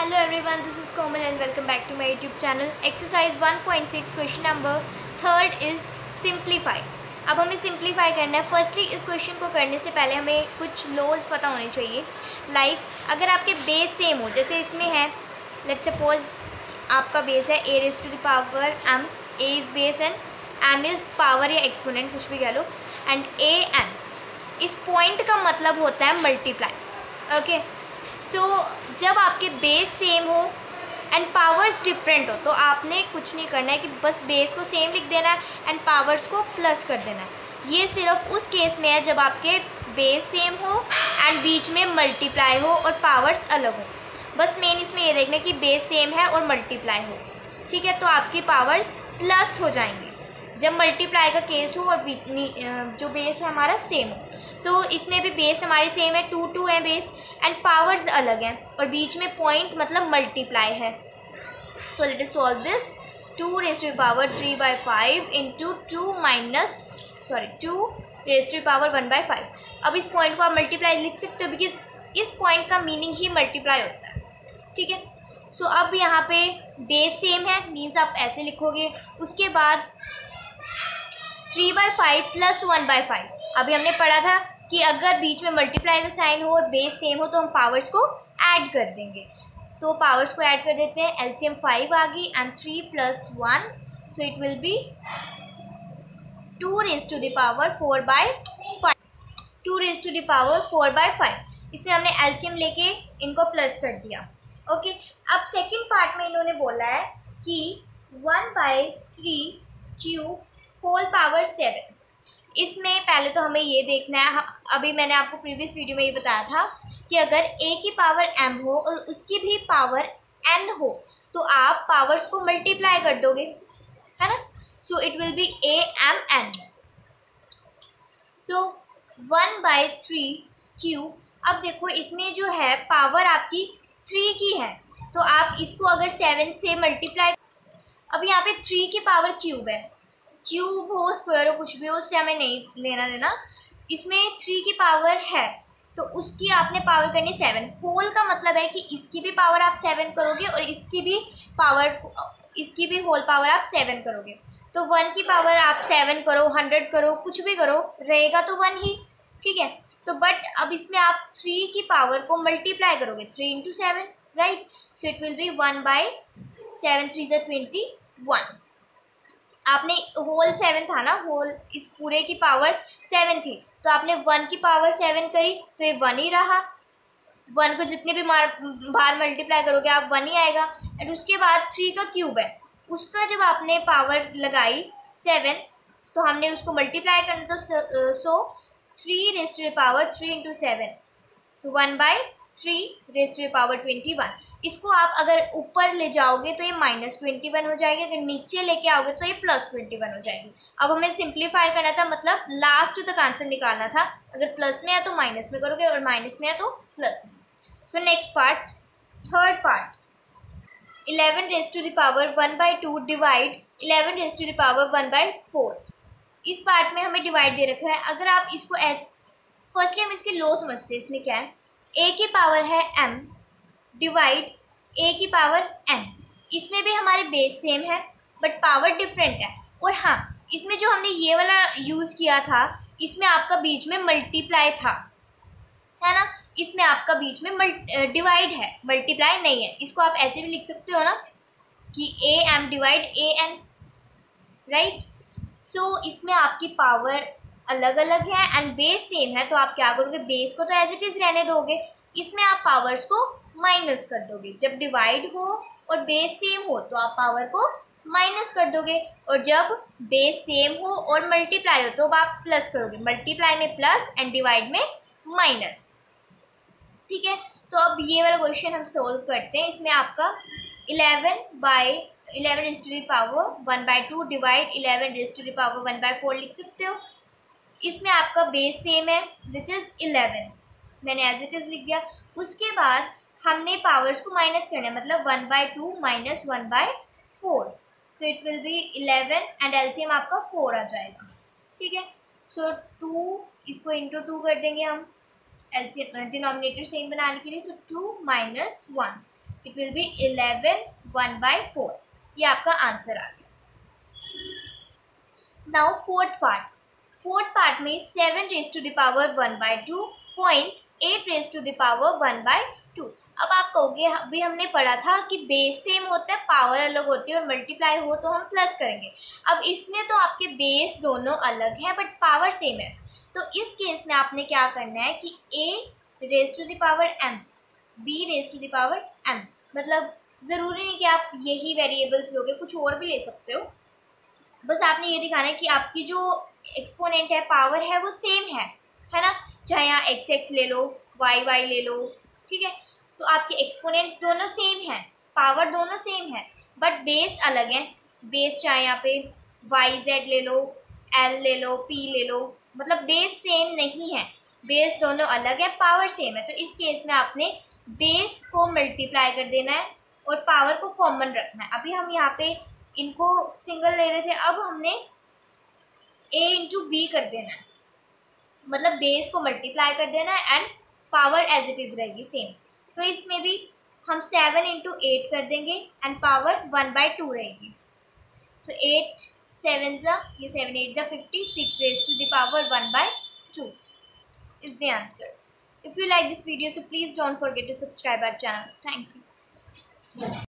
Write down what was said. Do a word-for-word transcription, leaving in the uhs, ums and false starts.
Hello everyone, this is Komal and welcome back to my YouTube channel. Exercise one point six question number third is simplify. अब हमें simplify करना है. Firstly इस question को करने से पहले हमें कुछ laws पता होने चाहिए. Like अगर आपके base same हो, जैसे इसमें है, let's suppose आपका base है a raised to the power m, a is base and m is power या exponent कुछ भी कह लो, and a n. इस point का मतलब होता है multiply. Okay. सो so, जब आपके बेस सेम हो एंड पावर्स डिफरेंट हो तो आपने कुछ नहीं करना है कि बस बेस को सेम लिख देना है एंड पावर्स को प्लस कर देना है. ये सिर्फ उस केस में है जब आपके बेस सेम हो एंड बीच में मल्टीप्लाई हो और पावर्स अलग हो. बस मेन इसमें ये देखना है कि बेस सेम है और मल्टीप्लाई हो. ठीक है, तो आपकी पावर्स प्लस हो जाएंगे जब मल्टीप्लाई का केस हो और जो बेस है हमारा सेम हो. तो इसमें भी बेस हमारे सेम है, टू टू है बेस एंड पावर्स अलग हैं और बीच में पॉइंट मतलब मल्टीप्लाई है. So let us solve this. Two raise to power three by five into two minus sorry two raise to power one by five. अब इस पॉइंट को आप मल्टीप्लाई लिख सकते हो बिकॉज इस पॉइंट का मीनिंग ही मल्टीप्लाई होता है. ठीक है, सो so, अब यहाँ पे बेस सेम है मीन्स आप ऐसे लिखोगे. उसके बाद three by five plus one by five. अभी हमने पढ़ा था कि अगर बीच में मल्टीप्लाई का साइन हो और बेस सेम हो तो हम पावर्स को ऐड कर देंगे. तो पावर्स को ऐड कर देते हैं. एलसीएम फाइव आ गई and three plus one, so it will be two raise to the power four by five. Two raise to the power four by five. इसमें हमने एलसीएम लेके इनको प्लस कर दिया. ओके, अब सेकेंड पार्ट में इन्होंने बोला है कि one by three cube whole power seven. इसमें पहले तो हमें ये देखना है, अभी मैंने आपको प्रीवियस वीडियो में ये बताया था कि अगर a की पावर m हो और उसकी भी पावर n हो तो आप पावर्स को मल्टीप्लाई कर दोगे, है ना. So it will be a m n. So one by three cube. अब देखो इसमें जो है पावर आपकी थ्री की है तो आप इसको अगर सेवन से मल्टीप्लाई, अब यहाँ पे थ्री की पावर क्यूब है, क्यूब हो स्क्वायर हो कुछ भी हो उससे हमें नहीं लेना देना. इसमें थ्री की पावर है तो उसकी आपने पावर करनी सेवन. होल का मतलब है कि इसकी भी पावर आप सेवन करोगे और इसकी भी पावर इसकी भी होल पावर आप सेवन करोगे. तो वन की पावर आप सेवन करो, हंड्रेड करो, कुछ भी करो, रहेगा तो वन ही. ठीक है, तो बट अब इसमें आप थ्री की पावर को मल्टीप्लाई करोगे, three into seven, right. So it will be one by seven three ज़ा ट्वेंटी वन. आपने होल सेवन था ना, होल इस पूरे की पावर सेवन थी तो आपने वन की पावर सेवन करी तो ये वन ही रहा. वन को जितने भी मार बार मल्टीप्लाई करोगे आप वन ही आएगा. एंड उसके बाद थ्री का क्यूब है, उसका जब आपने पावर लगाई सेवन तो हमने उसको मल्टीप्लाई करना. तो so three raise to the power three into seven, so one by three raise to the power twenty one. इसको आप अगर ऊपर ले जाओगे तो ये माइनस ट्वेंटी वन हो जाएगी, अगर नीचे लेके आओगे तो ये प्लस ट्वेंटी वन हो जाएगी. अब हमें सिंप्लीफाई करना था, मतलब लास्ट तक आंसर निकालना था. अगर प्लस में है तो माइनस में करोगे और माइनस में है तो प्लस में. So next part, third part. Eleven raise to the power one by two divide eleven raise to the power one by four. इस पार्ट में हमें डिवाइड दे रखा है. अगर आप इसको एस फर्स्टली हम इसके लो समझते हैं. इसमें क्या है, ए की पावर है m डिवाइड a की पावर n. इसमें भी हमारे बेस सेम है बट पावर डिफरेंट है. और हाँ, इसमें जो हमने ये वाला यूज़ किया था इसमें आपका बीच में मल्टीप्लाई था, है ना. इसमें आपका बीच में डिवाइड है, मल्टीप्लाई नहीं है. इसको आप ऐसे भी लिख सकते हो ना कि a m divide a n, right. So इसमें आपकी पावर अलग अलग है एंड बेस सेम है तो आप क्या करोगे, बेस को तो एज इट इज़ रहने दोगे, इसमें आप पावर्स को माइनस कर दोगे. जब डिवाइड हो और बेस सेम हो तो आप पावर को माइनस कर दोगे और जब बेस सेम हो और मल्टीप्लाई हो तो आप प्लस करोगे. मल्टीप्लाई में प्लस एंड डिवाइड में माइनस. ठीक है, तो अब ये वाला क्वेश्चन हम सोल्व करते हैं. इसमें आपका eleven by eleven raise to the power one by two divide eleven raise to the power one by four लिख सकते हो. इसमें आपका बेस सेम है विच इज़ इलेवन, मैंने एज इट इज़ लिख दिया. उसके बाद हमने पावर्स को माइनस करना है, मतलब one by two minus one by four, तो it will be eleven and LCM आपका फोर आ जाएगा. ठीक है, सो टू इसको इंटू टू कर देंगे हम एलसीएम डिनोमिनेटर सेम बनाने के लिए. So two minus one it will be eleven one by four. ये आपका आंसर आ गया। Now fourth part, fourth part में seven raise to the power one by two point eight raise to the power one by two. अब आप कहोगे अभी हमने पढ़ा था कि बेस सेम होता है, पावर अलग होती है, और मल्टीप्लाई हो तो हम प्लस करेंगे। अब इसमें तो आपके बेस दोनों अलग हैं बट पावर सेम है, तो इस केस में आपने क्या करना है कि a raise to the power m, b raise to the power m, मतलब ज़रूरी नहीं कि आप यही वेरिएबल्स लोगे, कुछ और भी ले सकते हो। बस आपने ये दिखाना है कि आपकी जो एक्सपोनेंट है, पावर है, वो सेम है, है ना। चाहे यहाँ एक्स एक्स ले लो, वाई वाई ले लो, ठीक है। तो आपके एक्सपोनेंट्स दोनों सेम हैं, पावर दोनों सेम है, बट बेस अलग है। बेस चाहे यहाँ पे वाई जेड ले लो, एल ले लो, पी ले लो, मतलब बेस सेम नहीं है, बेस दोनों अलग है, पावर सेम है। तो इस केस में आपने बेस को मल्टीप्लाई कर देना है और पावर को कॉमन रखना है। अभी हम यहाँ पे इनको सिंगल ले रहे थे, अब हमने a इंटू बी कर देना है, मतलब बेस को मल्टीप्लाई कर देना है and power as it is रहेगी सेम। तो इसमें भी हम सेवन इंटू एट कर देंगे and power one by two रहेगी। सो एट सेवन ज़ा, ये सेवन एट ज़ा fifty, six raise to the power one by two is the answer. If you like this video, so please don't forget to subscribe our channel. Thank you.